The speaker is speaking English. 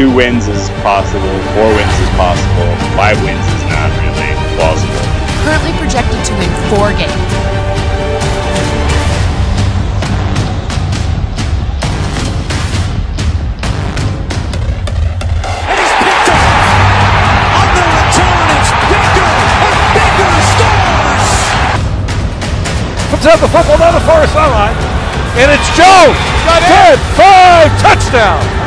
2 wins is possible, 4 wins is possible, 5 wins is not really plausible. Currently projected to win 4 games. And he's picked up on the return. It's Baker, and Baker scores. Puts out the football down the far sideline, and it's Joe. Got 10, 5, touchdown.